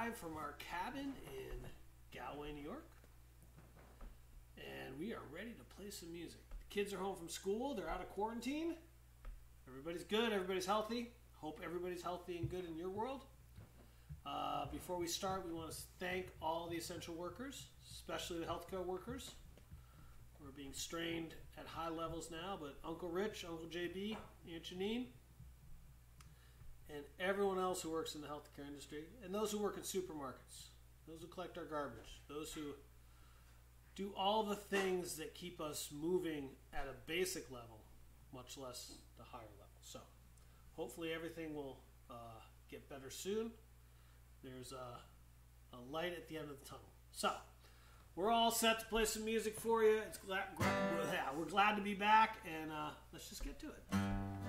live from our cabin in Galway, New York. And we are ready to play some music. The kids are home from school. They're out of quarantine. Everybody's good. Everybody's healthy. Hope everybody's healthy and good in your world. Before we start, we want to thank all the essential workers, especially the healthcare workers. We're being strained at high levels now, but Uncle Rich, Uncle JB, Aunt Janine, and everyone else who works in the healthcare industry, and those who work in supermarkets, those who collect our garbage, those who do all the things that keep us moving at a basic level, much less the higher level. So hopefully everything will get better soon. There's a light at the end of the tunnel. So we're all set to play some music for you. We're glad to be back, and let's just get to it.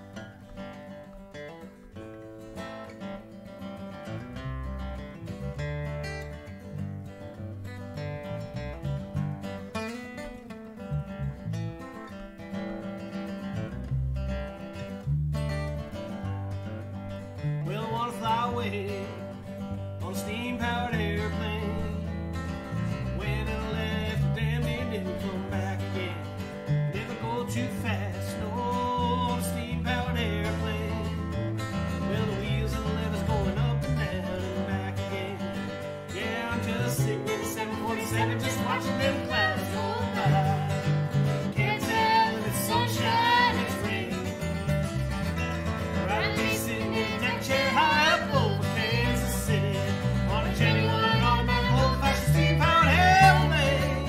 Well, I want to fly away on a steam-powered airplane. When I left, damn it didn't come back again. Never go too fast, no, on a steam-powered airplane. Well, the wheels and the levers going up and down and back again. Yeah, I'm just sitting in the 747, just watching them clouds go by. Can't tell if it's sunshine, it's rain. Rather be sitting in a deck chair high up over Kansas City on a genuine automatic old-fashioned steam-powered airplane.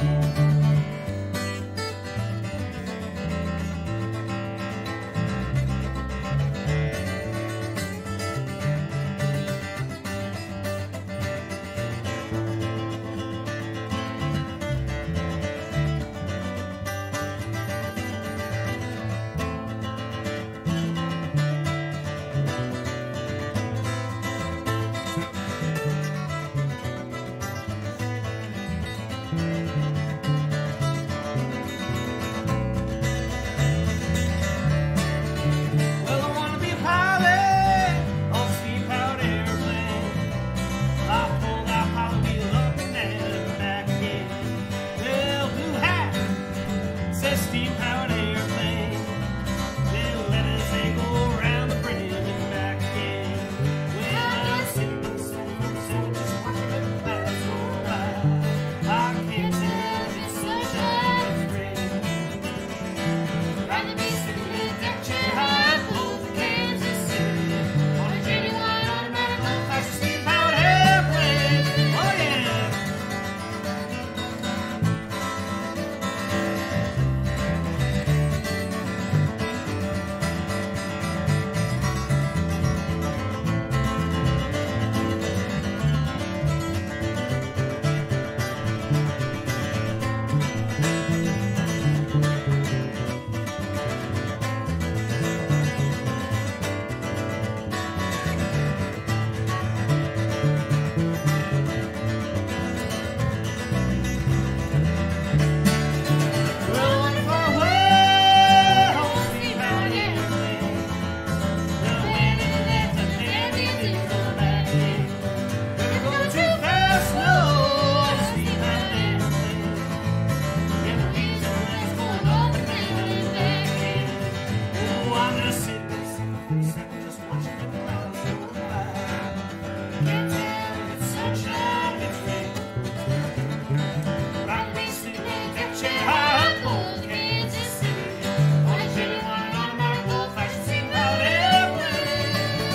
Well, I want to be a pilot on a steam-powered airplane. I pull that pilot wheel up and down and back again. Well, blue hat says steam-powered airplane. Little letters, they go around the brim and back again. Well, I'm sitting in the 747 just watching the clouds go by. I can't tell if it's sunshine or rain. Rather be sitting in a deck chair high up over Kansas City on a genuine automatic old-fashioned steam-powered airplane. Oh yeah! Well, I wonder far away on a steam-powered airplane. Well, when it left, the damn it didn't come back again. Never go too fast, no, on a steam-powered airplane. And the wheels and legs going up and down and back again. Oh, I'm just sitting in the 747 just watching the clouds go by. Can't tell if it's sunshine or it's rain. Rather be sitting in a deck chair high up over Kansas City on a genuine automatic old-fashioned steam-powered airplane.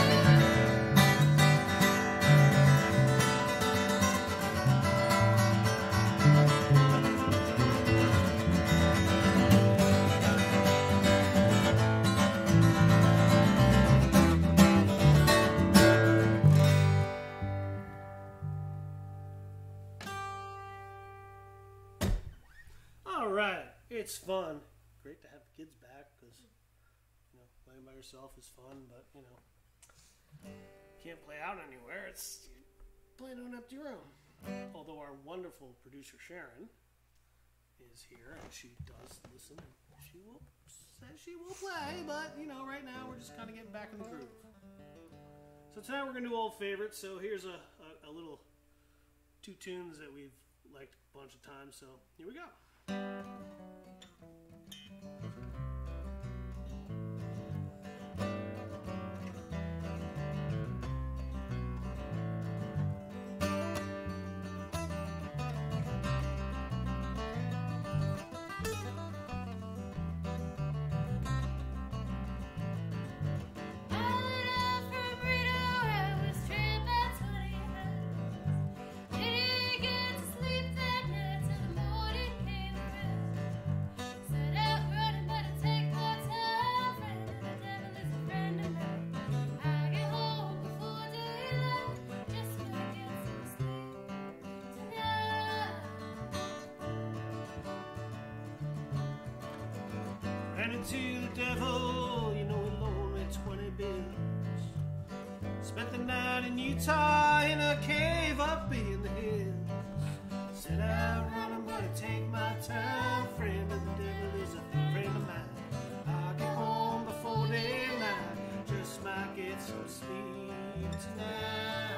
All right, it's fun. Great to have the kids back because, playing by yourself is fun, but, can't play out anywhere. It's playing to an empty room. Although our wonderful producer Sharon is here and she does listen and she will say she will play, but right now we're just kind of getting back in the groove. So tonight we're gonna do old favorites. So here's a little two tunes that we've liked a bunch of times, so here we go. To the devil, you know he loaned me 20 bills. Spent the night in Utah in a cave up in the hills. Said out running, but I take my time. Friend of the devil is a friend of mine. I'll get home before daylight. Just might get some sleep tonight.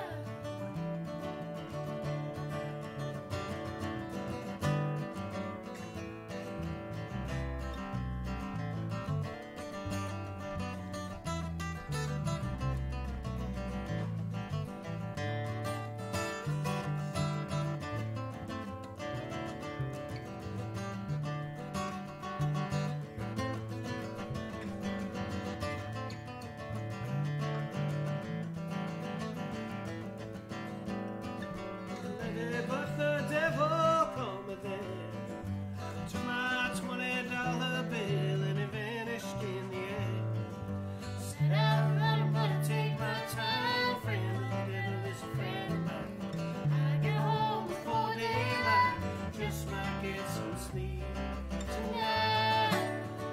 But the devil come there, took my $20 bill and it vanished in the air. Said out running, but I take my time. Friend of the devil is a friend of mine. I get home before daylight, just might get some sleep tonight.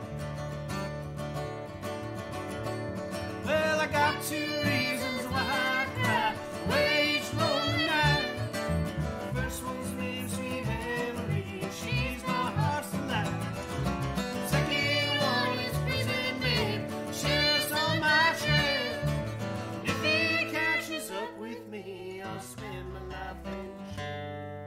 Well, I got 2 reasons why I cry away each lonely night. First one's named Sweet Henry, she's my heart's delight. Second one is prison babe, sheriff's on my trail. If he catches up with me, I'll spend my life in jail.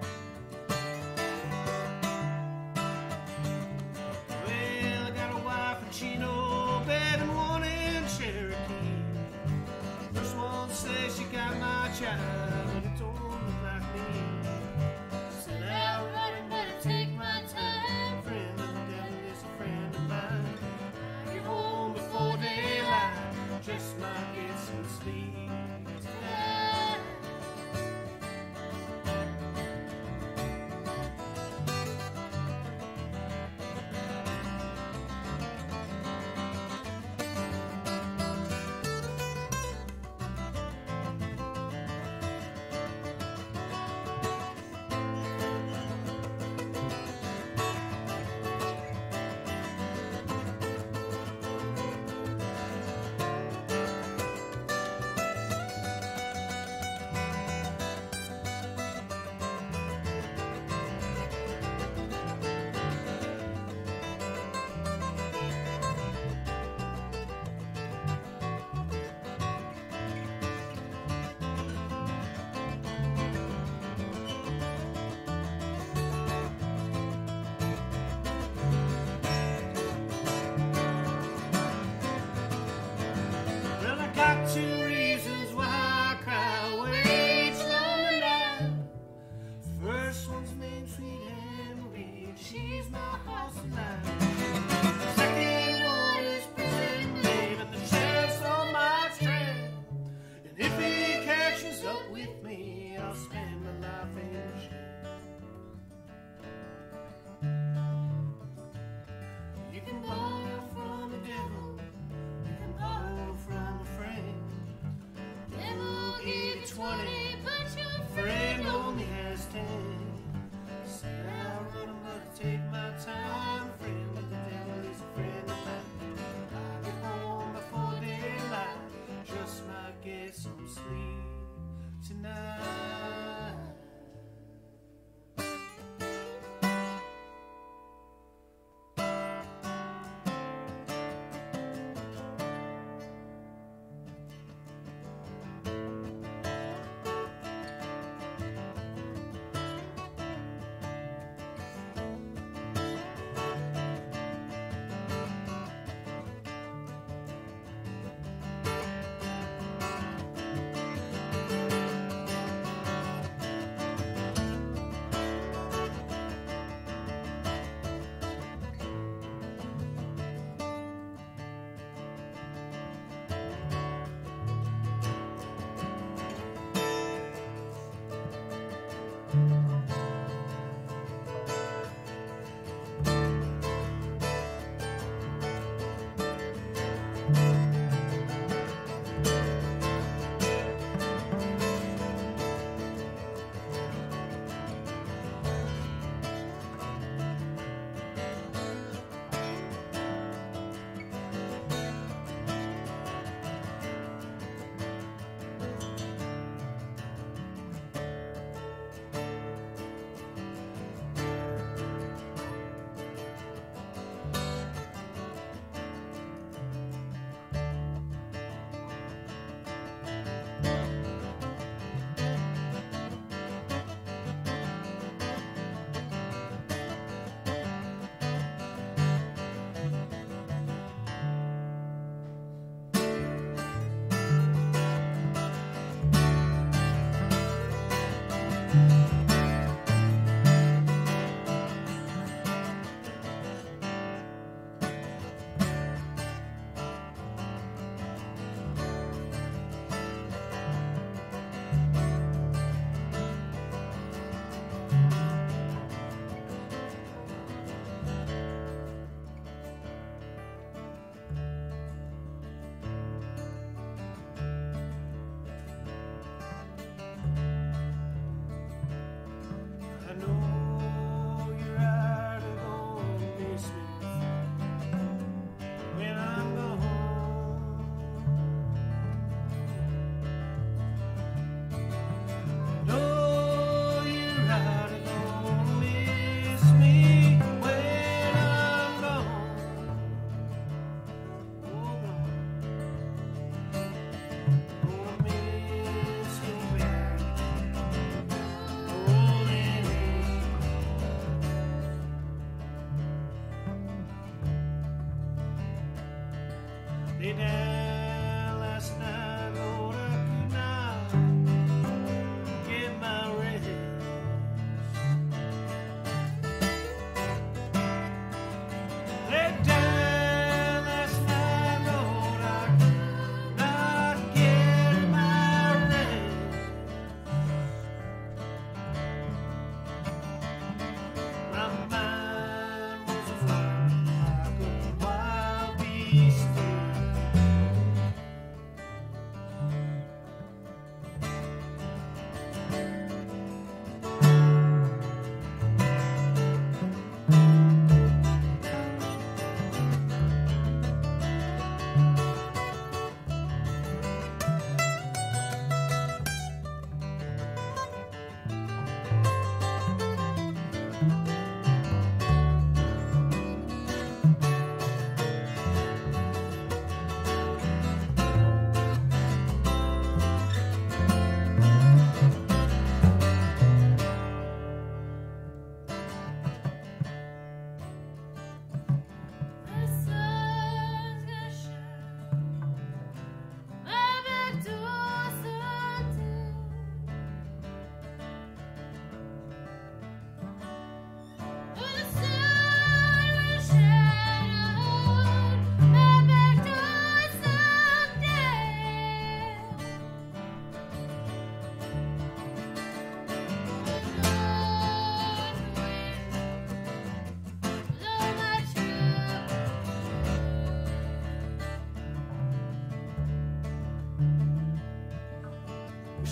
Well, I got a wife in Chino, babe, and one in Cherokee. First one says she got my child, but it don't look like me. Said out running, but I take my time. Friend of the devil is a friend of mine. I get home before daylight, just might get some sleep tonight. Got 2 reasons why I cry away each lonely night. First one's named Sweet Henry, and she's my heart's delight. Second one is prison babe, and the sheriff's on my trail. And if he catches up with me, I'll spend my life in jail. You can borrow from the devil, you can borrow from a friend. Devil give you 20, but your friend only has 10. Said I'll run him, but I take my time. Friend of the devil is a friend of mine. I'll get home before daylight, just might get some sleep tonight.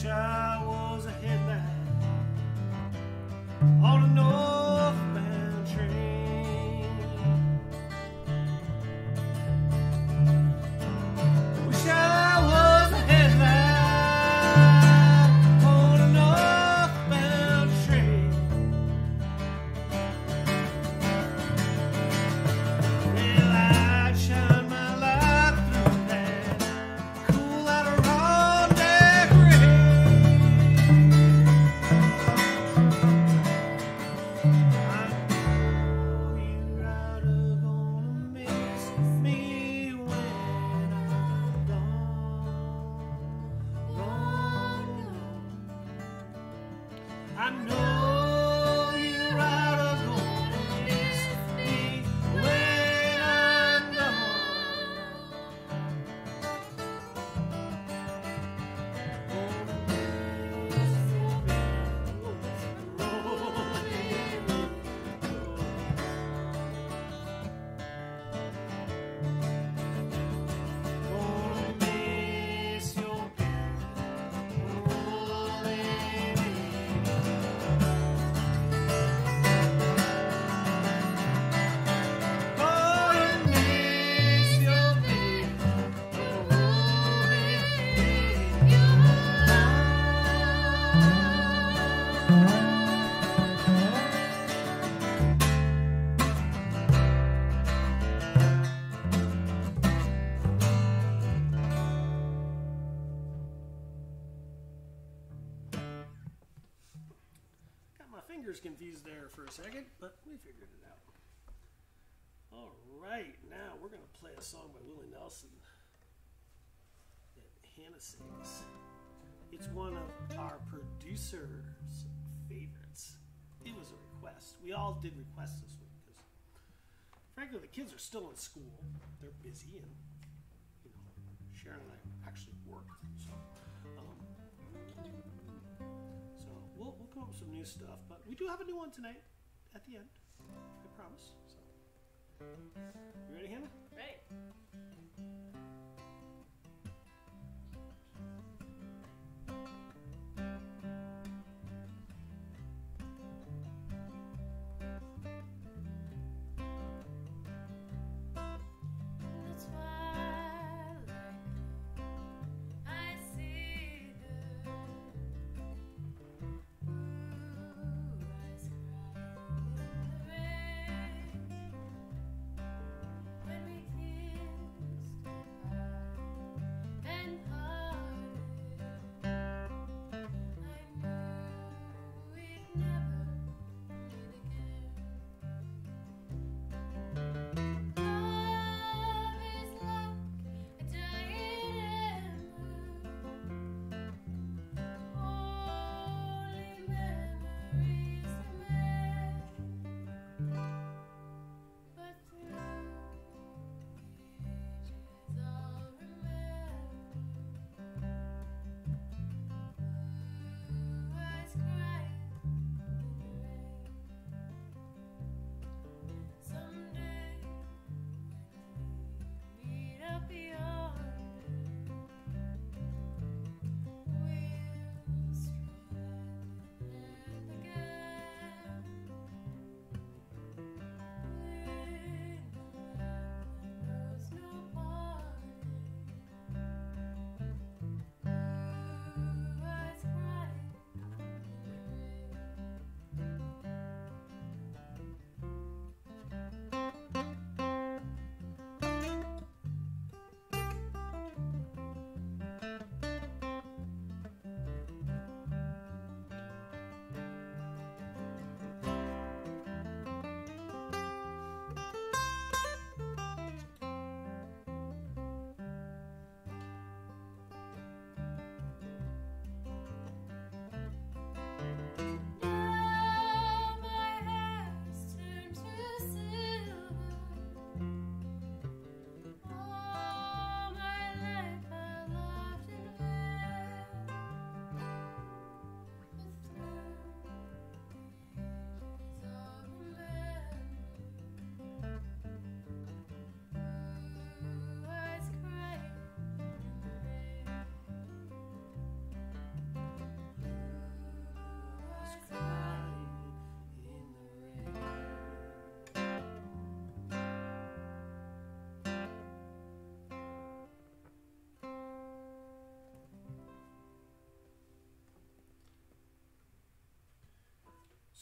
wish I was a headlight on a northbound train. Wish I was a headlight on a northbound train. Well, I'd shine my light through that cool Adirondack rain. I know you're out of gonna miss me when I'm gone. I know you're out of gonna miss me when I'm gone. Got my fingers confused there for a second, but we figured it out. All right, now we're going to play a song by Willie Nelson that Hannah sings. It's one of our producer's favorites. It was a request. We all did requests this week because, frankly, the kids are still in school. They're busy, and Sharon and I actually work. So we'll come up with some new stuff, but we do have a new one tonight at the end. I promise. So, you ready, Hannah? Ready. The twilight, I see the blue eyes cry in the rain. When we kiss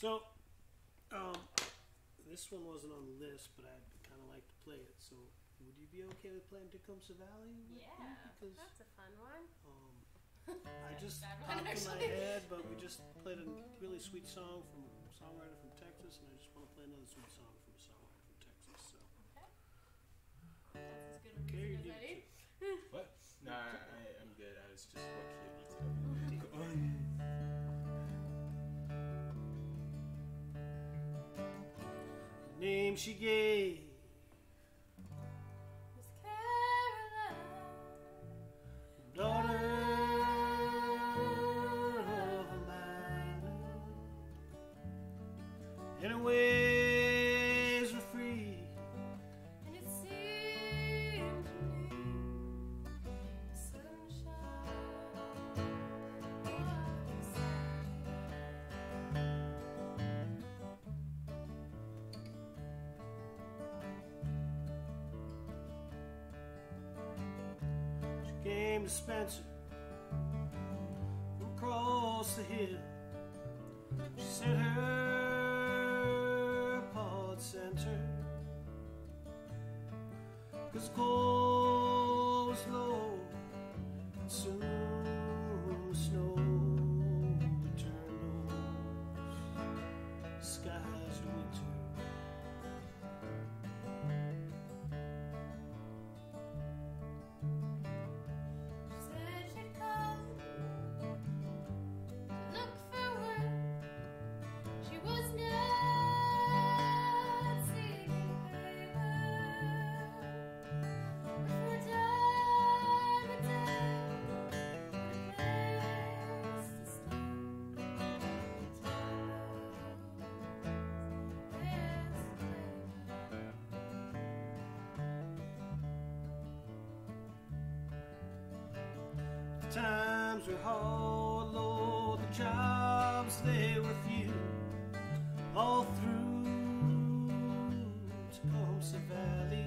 So, this one wasn't on the list, but I'd kind of like to play it. So, would you be okay with playing Tecumseh Valley? With me? Because that's a fun one. I just Bad popped one, in my actually. head, but we just played a really sweet song from a songwriter from Texas, and I just want to play another sweet song from a songwriter from Texas. So, That's as good a okay, reason you as do any. too. What? No, I'm good. I was just what key needs to The name she gave, Miss Caroline. daughter of a miner, and her ways were free. And it seemed to me the sunshine was She came to Spencer from across the hill. She said her pod sent her, 'cause the cold was low, and soon the snow would turn those skies to winter. She said she'd come to look for work. She was not seeking favor, but for a time or a place to The times were hard, Lord, the jobs they were few, all through Tecumseh Valley.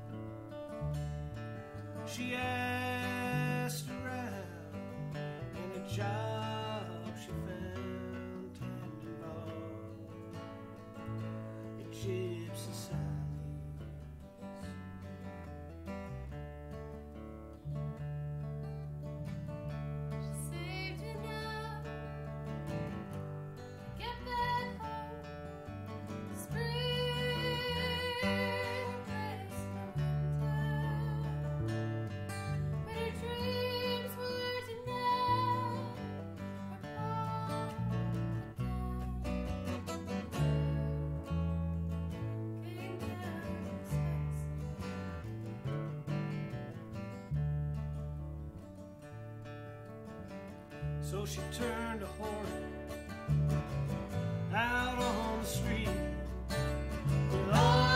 She asked around, and a job she found tending bar at Gypsy Sally's. She saved enough to get back home. Spring replaced the winter, but her dreams were denied. Her paw came down So she turned a horn out on the street with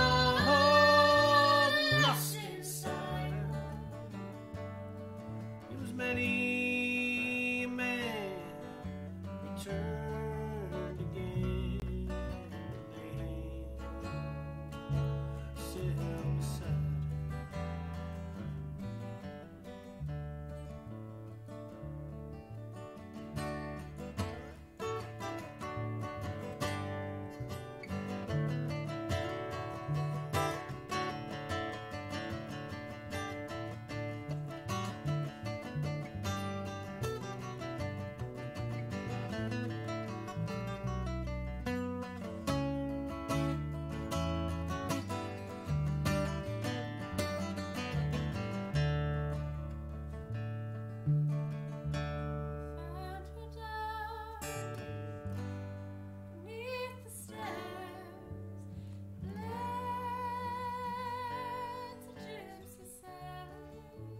all the lust inside her. It was many a man returned again, lay hands, sit beside her. found her down beneath the stairs, led to Gypsy Sally.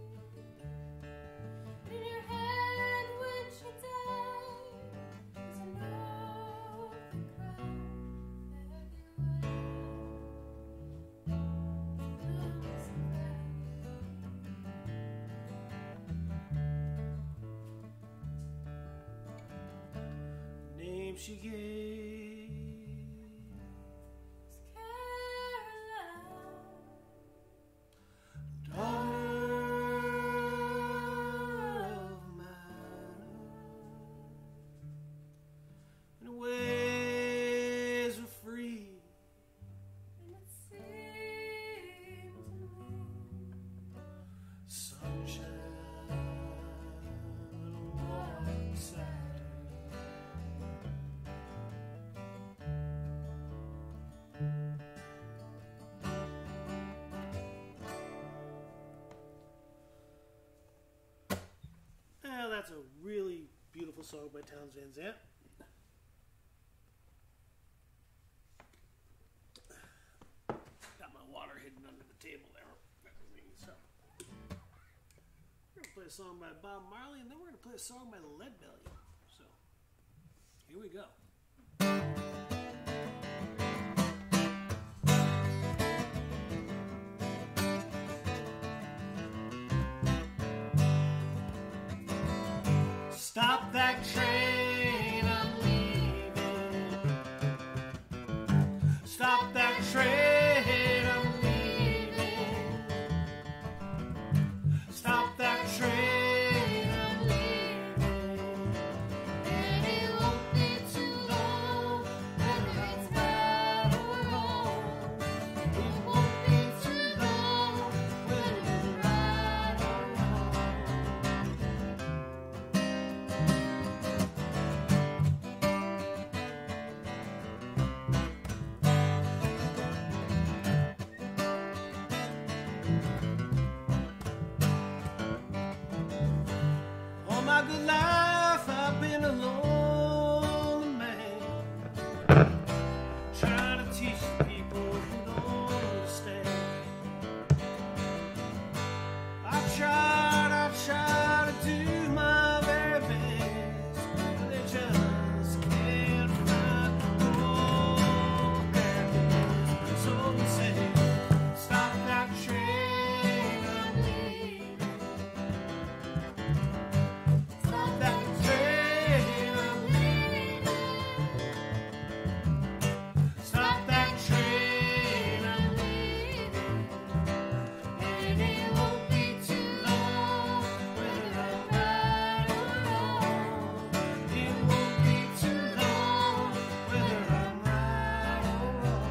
In her hand when she died was a note that cried, "Fare thee well, Tecumseh Valley." Name she gave, Miss Caroline. daughter of mine, and away That's a really beautiful song by Towns Van Zandt. Got my water hidden under the table there. So, we're going to play a song by Bob Marley, and then we're going to play a song by Leadbelly. So, here we go. Stop that train, I'm leaving. Stop that train, I'm leaving. Stop that train, I'm leaving. And it won't be too long, whether it's right or wrong. It won't be too long, whether it's right or wrong. All my good life I've been a lonely man, trying to teach the people who don't understand. I try to do my very best, but they just can't find happiness. So we say, stop that train, I'm leaving. Stop that train, I'm leaving. Stop that train, I'm leaving. And it won't be too long, whether I'm right or wrong. It won't be too long, whether I'm right or wrong.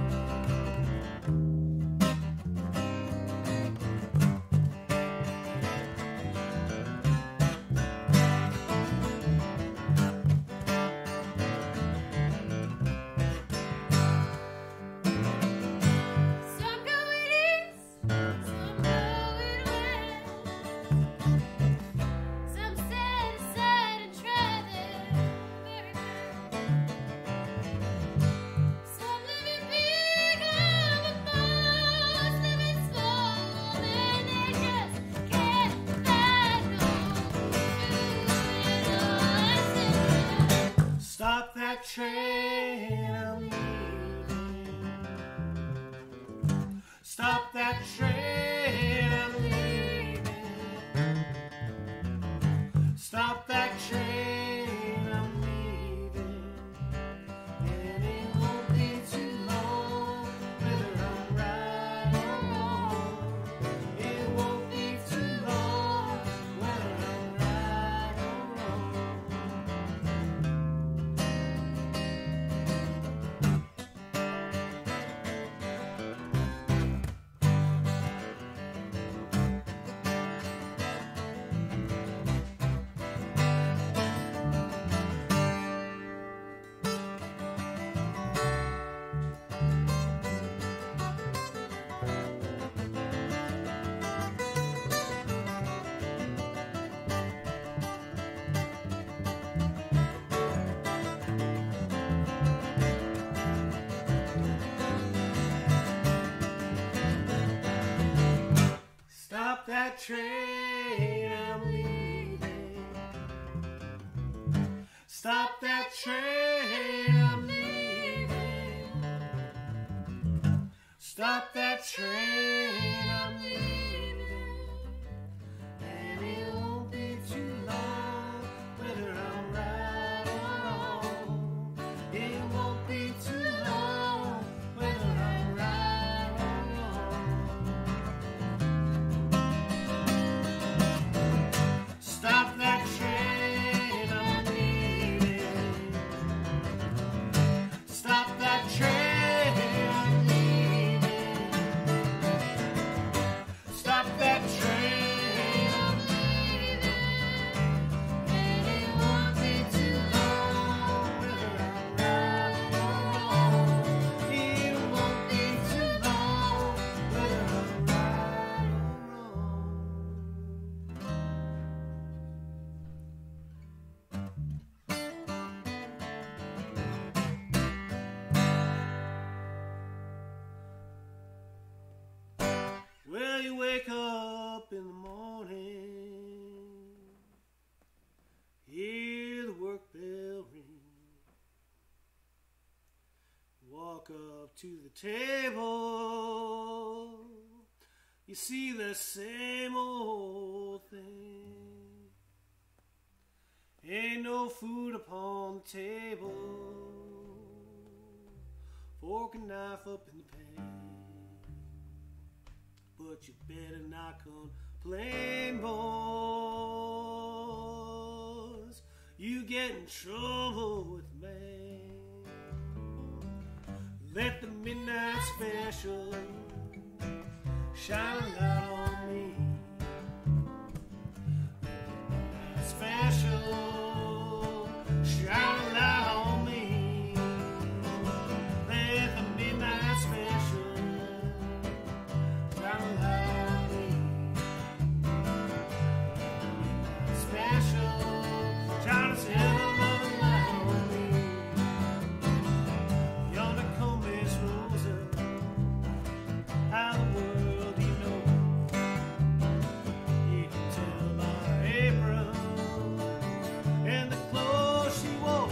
Some going east, some going west. Some set aside and try their very best. Some living big on the most, living small, and they just can't find no food. Stop that train, I'm leaving. Stop that train, I'm leaving. Stop that train, I'm leaving. And it won't be too long, whether I'm right or wrong. It won't be too long, whether I'm right or wrong. Stop that train, I'm leaving. Stop that train, I'm leaving. Stop that train, I'm leaving. And it won't be too long, whether I'm right or wrong. It won't be too long, whether I'm right or wrong. Stop that train, I'm leaving. Stop that train, I'm leaving. to the table, you see the same old thing. Ain't no food upon the table, fork and knife up in the pan. But you better not complain, boys. You get in trouble with the man. Let the midnight special shine a light on me. Midnight special shine a light on me. Let the midnight special shine a light on me. Midnight special shine a silver light on me. Yonder come Miss Rosa, how the world you know. You can tell by her apron and the clothes she wore.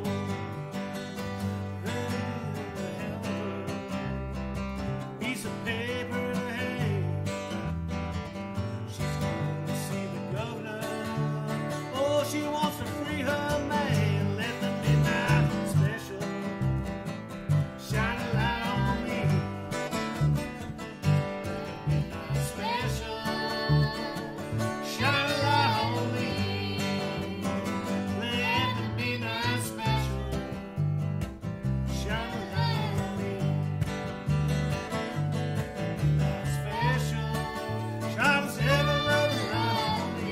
And the hell of her piece of paper in her hand. She's going to see the governor. Oh, she wants to free her man. Let the midnight special shine a light on me. Midnight special shine a light on me. Let the midnight special shine a light on me. Midnight special shine a silver light on me.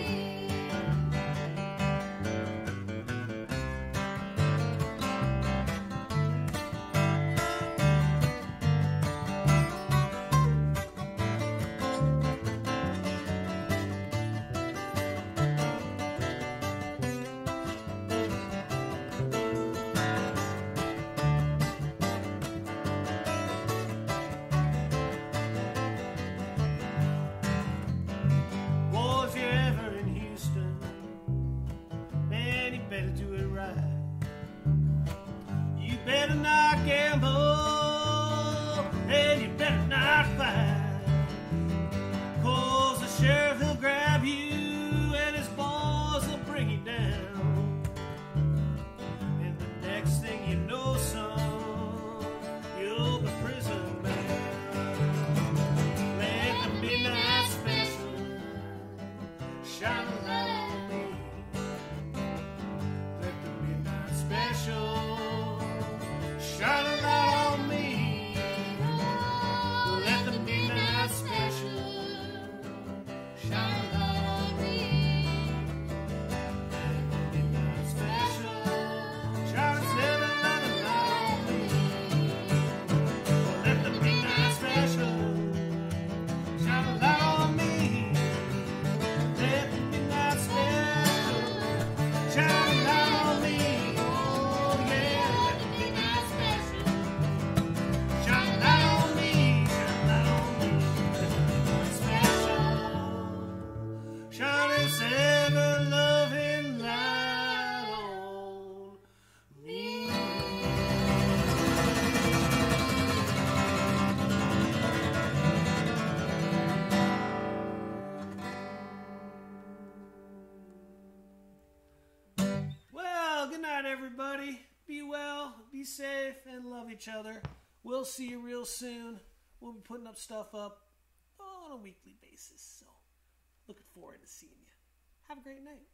Boy, if you're ever in Houston, man, you better do it right. You better not gamble, and you better not fight. 'Cause the sheriff, he'll grab you, and his boys will bring you down. And the next thing you know, son, you'll be prison bound. Let the midnight special shine a light on me. Let the midnight special shine a light on me. Let the midnight special shine a light on me. Let the midnight special shine a silver light on me. Let the midnight special shine a light on me. Let the midnight special shine a light on me. Oh yeah, let the midnight special shine a light on me. Shine a light on me. Let the midnight special shine its ever loving light on me. Well, good night, everybody. Be well, be safe, and love each other. We'll see you real soon. We'll be putting up stuff up on a weekly basis. So, looking forward to seeing you. Have a great night.